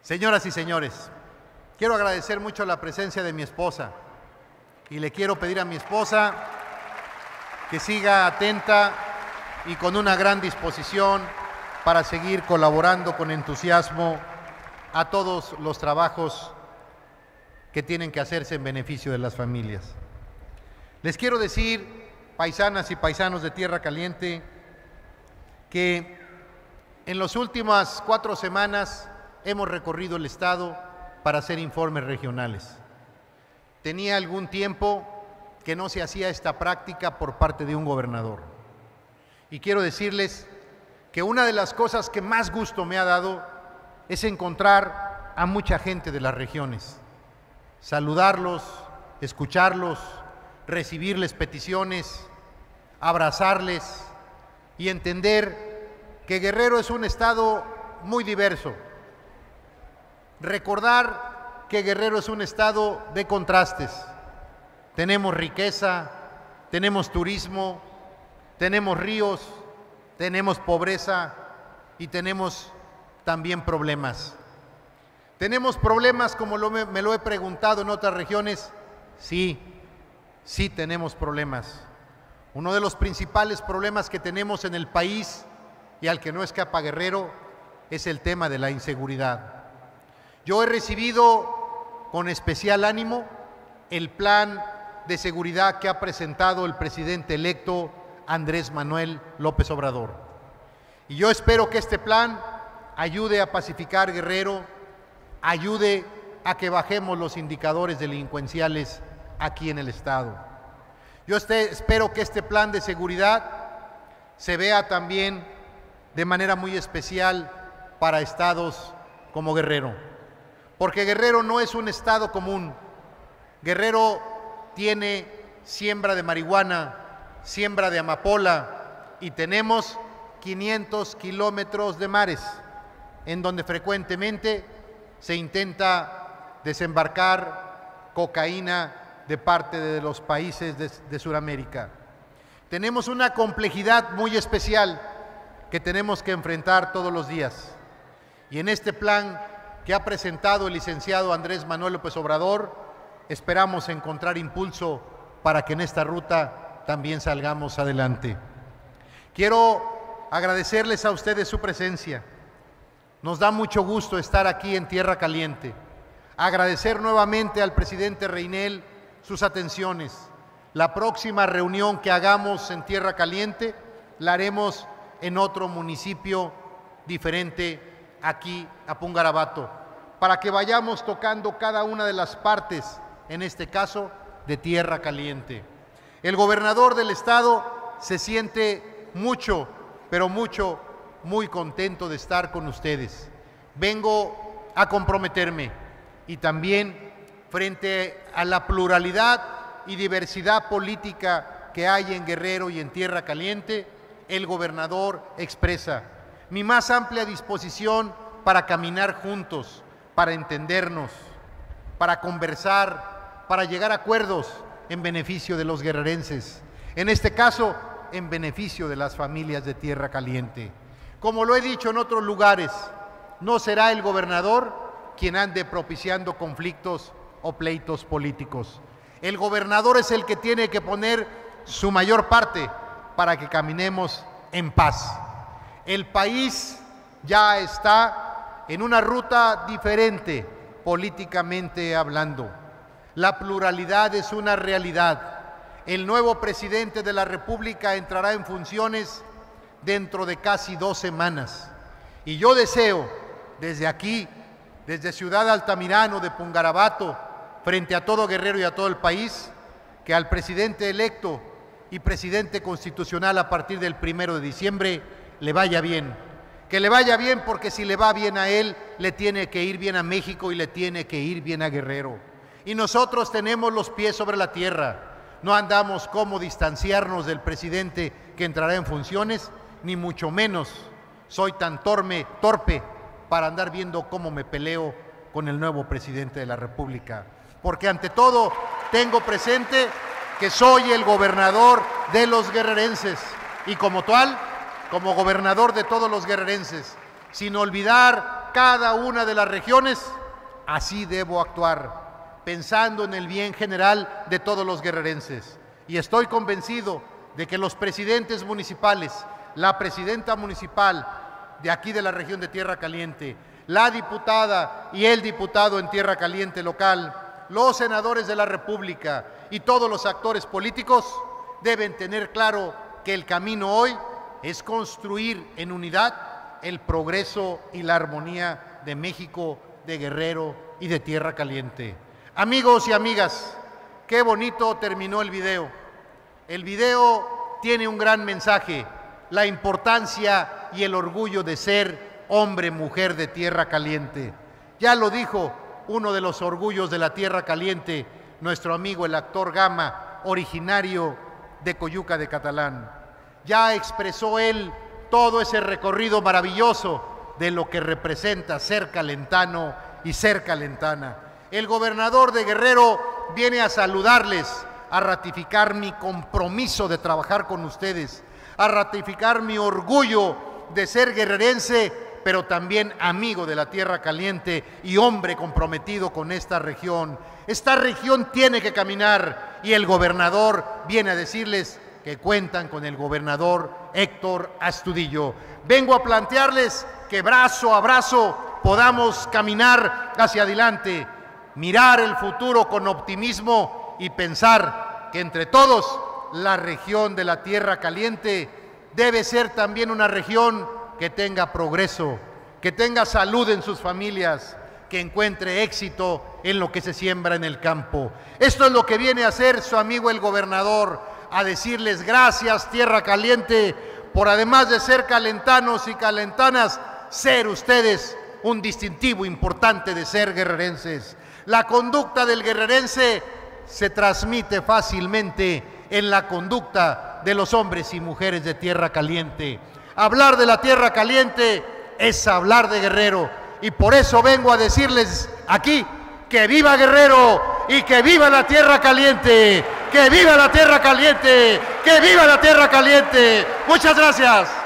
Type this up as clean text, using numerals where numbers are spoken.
Señoras y señores, quiero agradecer mucho la presencia de mi esposa y le quiero pedir a mi esposa que siga atenta y con una gran disposición para seguir colaborando con entusiasmo a todos los trabajos que tienen que hacerse en beneficio de las familias. Les quiero decir, paisanas y paisanos de Tierra Caliente, que en las últimas 4 semanas hemos recorrido el Estado para hacer informes regionales. Tenía algún tiempo que no se hacía esta práctica por parte de un gobernador. Y quiero decirles que una de las cosas que más gusto me ha dado es encontrar a mucha gente de las regiones, saludarlos, escucharlos, recibirles peticiones, abrazarles y entender que Guerrero es un estado muy diverso. Recordar que Guerrero es un estado de contrastes. Tenemos riqueza, tenemos turismo, tenemos ríos, tenemos pobreza y tenemos también problemas. ¿Tenemos problemas como me lo he preguntado en otras regiones? Sí, sí tenemos problemas. Uno de los principales problemas que tenemos en el país y al que no escapa Guerrero es el tema de la inseguridad. Yo he recibido con especial ánimo el plan de seguridad que ha presentado el presidente electo Andrés Manuel López Obrador. Y yo espero que este plan ayude a pacificar Guerrero, ayude a que bajemos los indicadores delincuenciales aquí en el estado. Yo espero que este plan de seguridad se vea también de manera muy especial para estados como Guerrero. Porque Guerrero no es un estado común. Guerrero tiene siembra de marihuana, siembra de amapola y tenemos 500 kilómetros de mares en donde frecuentemente se intenta desembarcar cocaína de parte de los países de Sudamérica. Tenemos una complejidad muy especial que tenemos que enfrentar todos los días. Y en este plan que ha presentado el licenciado Andrés Manuel López Obrador, esperamos encontrar impulso para que en esta ruta también salgamos adelante. Quiero agradecerles a ustedes su presencia. Nos da mucho gusto estar aquí en Tierra Caliente. Agradecer nuevamente al presidente Reinel sus atenciones. La próxima reunión que hagamos en Tierra Caliente la haremos en otro municipio diferente aquí a Pungarabato, para que vayamos tocando cada una de las partes, en este caso, de Tierra Caliente. El gobernador del estado se siente mucho, pero mucho, muy contento de estar con ustedes. Vengo a comprometerme y también frente a la pluralidad y diversidad política que hay en Guerrero y en Tierra Caliente, el gobernador expresa mi más amplia disposición para caminar juntos, para entendernos, para conversar, para llegar a acuerdos en beneficio de los guerrerenses, en este caso, en beneficio de las familias de Tierra Caliente. Como lo he dicho en otros lugares, no será el gobernador quien ande propiciando conflictos o pleitos políticos. El gobernador es el que tiene que poner su mayor parte para que caminemos en paz. El país ya está en una ruta diferente políticamente hablando. La pluralidad es una realidad. El nuevo presidente de la República entrará en funciones dentro de casi 2 semanas. Y yo deseo desde aquí, desde Ciudad Altamirano de Pungarabato, frente a todo Guerrero y a todo el país, que al presidente electo y presidente constitucional a partir del 1 de diciembre le vaya bien. Que le vaya bien, porque si le va bien a él, le tiene que ir bien a México y le tiene que ir bien a Guerrero. Y nosotros tenemos los pies sobre la tierra. No andamos cómo distanciarnos del presidente que entrará en funciones, ni mucho menos soy tan torpe para andar viendo cómo me peleo con el nuevo presidente de la República. Porque ante todo tengo presente que soy el gobernador de los guerrerenses y como tal, como gobernador de todos los guerrerenses, sin olvidar cada una de las regiones, así debo actuar, pensando en el bien general de todos los guerrerenses. Y estoy convencido de que los presidentes municipales, la presidenta municipal de aquí de la región de Tierra Caliente, la diputada y el diputado en Tierra Caliente local, los senadores de la República y todos los actores políticos deben tener claro que el camino hoy es construir en unidad el progreso y la armonía de México, de Guerrero y de Tierra Caliente. Amigos y amigas, qué bonito terminó el video. El video tiene un gran mensaje, la importancia y el orgullo de ser hombre, mujer de Tierra Caliente. Ya lo dijo uno de los orgullos de la Tierra Caliente, nuestro amigo el actor Gama, originario de Coyuca de Catalán. Ya expresó él todo ese recorrido maravilloso de lo que representa ser calentano y ser calentana. El gobernador de Guerrero viene a saludarles, a ratificar mi compromiso de trabajar con ustedes, a ratificar mi orgullo de ser guerrerense, pero también amigo de la Tierra Caliente y hombre comprometido con esta región. Esta región tiene que caminar y el gobernador viene a decirles que cuentan con el gobernador Héctor Astudillo. Vengo a plantearles que brazo a brazo podamos caminar hacia adelante, mirar el futuro con optimismo y pensar que entre todos la región de la Tierra Caliente debe ser también una región que tenga progreso, que tenga salud en sus familias, que encuentre éxito en lo que se siembra en el campo. Esto es lo que viene a hacer su amigo el gobernador, a decirles gracias Tierra Caliente, por además de ser calentanos y calentanas, ser ustedes un distintivo importante de ser guerrerenses. La conducta del guerrerense se transmite fácilmente en la conducta de los hombres y mujeres de Tierra Caliente. Hablar de la Tierra Caliente es hablar de Guerrero, y por eso vengo a decirles aquí que viva Guerrero y que viva la Tierra Caliente, que viva la Tierra Caliente, que viva la Tierra Caliente. Muchas gracias.